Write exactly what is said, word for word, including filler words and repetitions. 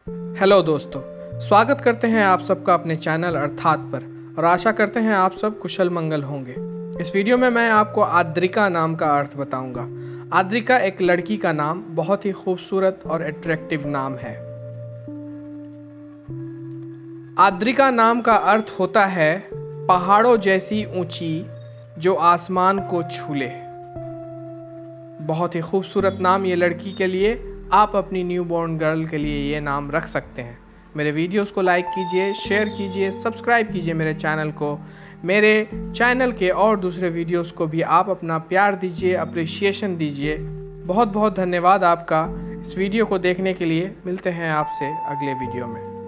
Hello दोस्तों, स्वागत करते हैं आप सबका अपने चैनल अर्थात पर और आशा करते हैं आप सब कुशल मंगल होंगे। इस वीडियो में मैं आपको आद्रिका नाम का अर्थ बताऊंगा। आद्रिका एक लड़की का नाम, बहुत ही खूबसूरत और अट्रैक्टिव नाम है। आद्रिका नाम का अर्थ होता है पहाड़ों जैसी ऊंची जो आसमान को छू ले। बहुत ही खूबसूरत नाम ये लड़की के लिए। आप अपनी न्यूबॉर्न गर्ल के लिए ये नाम रख सकते हैं। मेरे वीडियोस को लाइक कीजिए, शेयर कीजिए, सब्सक्राइब कीजिए मेरे चैनल को। मेरे चैनल के और दूसरे वीडियोस को भी आप अपना प्यार दीजिए, अप्रिसिएशन दीजिए। बहुत बहुत धन्यवाद आपका इस वीडियो को देखने के लिए। मिलते हैं आपसे अगले वीडियो में।